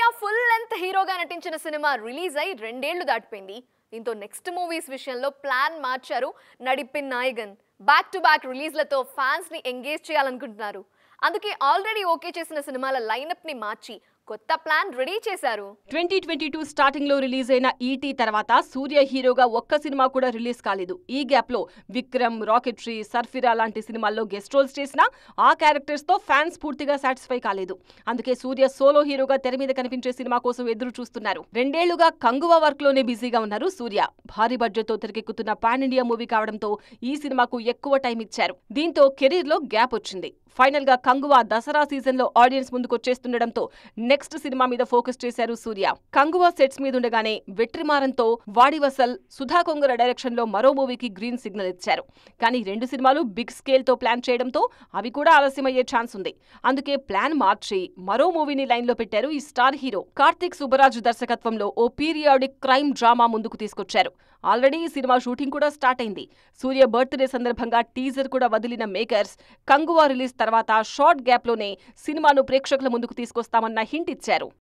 Full length హీరోగా నటించిన cinema release అయి 2 ఏళ్లు దాటిపోయింది. దీంతో నెక్స్ట్ మూవీస్ విషయంలో ప్లాన్ మార్చారు Nadippin Nayagan. Back to back రిలీజ్లతో ఫ్యాన్స్ ని ఎంగేజ్ చేయాలనుకుంటున్నారు. అందుకే ఆల్రెడీ ఓకే చేసిన సినిమాల లైనప్ ని మార్చి కొత్త ప్లాన్ రెడీ చేశారు. 2022 స్టార్టింగ్ లో రిలీజ్ అయిన ఈటీ తర్వాత సూర్య హీరోగా ఒక్క సినిమా కూడా రిలీజ్ కాలేదు. ఈ గ్యాప్ లో విక్రమ్, రాకెట్రీ, సర్ఫిరా లాంటి సినిమాల్లో గెస్ట్ రోల్స్ చేసినా ఆ క్యారెక్టర్స్ తో ఫ్యాన్స్ పూర్తిగా సాటిస్ఫై కాలేదు. అందుకే సూర్య సోలో హీరోగా తెర మీద కనిపించే సినిమా కోసం ఎదురు చూస్తున్నారు. 2 ఏళ్లుగా కంగువా వర్క్ లోనే బిజీగా ఉన్నారు సూర్య. భారీ బడ్జెట్ తో తెరకెక్కుతున్న పాన్ ఇండియా మూవీ కావడంతో ఈ సినిమాకు ఎక్కువ టైం ఇచ్చారు. దీంతో కెరీర్ లో గ్యాప్ వచ్చింది. ఫైనల్ గా కంగువా దసరా సీజన్ లో ఆడియన్స్ ముందుకు వచ్చేస్తుండటంతో నెక్స్ట్ సినిమా మీద ఫోకస్ చేశారు సూర్య. కంగువా సెట్స్ మీద ఉండగానే వెట్రిమారంతో వాడివసల్, సుధా కొంగర డైరెక్షన్ లో మరో మూవీకి గ్రీన్ సిగ్నల్ ఇచ్చారు. కానీ 2 సినిమాలు బిగ్ స్కేల్ తో ప్లాన్ చేయడంతో అవి కూడా ఆలస్యమయ్యే ఛాన్స్ ఉంది. అందుకే ప్లాన్ మార్చి మరో మూవీని లైన్ లో పెట్టారు ఈ స్టార్ హీరో. కార్తిక్ సుబ్బరాజ్ దర్శకత్వంలో ఓ పీరియాడిక్ క్రైమ్ డ్రామా ముందుకు తీసుకొచ్చారు. ఆల్రెడీ ఈ సినిమా షూటింగ్ కూడా స్టార్ట్ అయింది. సూర్య బర్త్డే సందర్భంగా టీజర్ కూడా వదిలిన మేకర్స్ కంగువా రిలీజ్ తర్వాత షార్ట్ గ్యాప్ లోనే సినిమాను ప్రేక్షకుల ముందుకు తీసుకొస్తామన్న హింట్ ఇచ్చారు.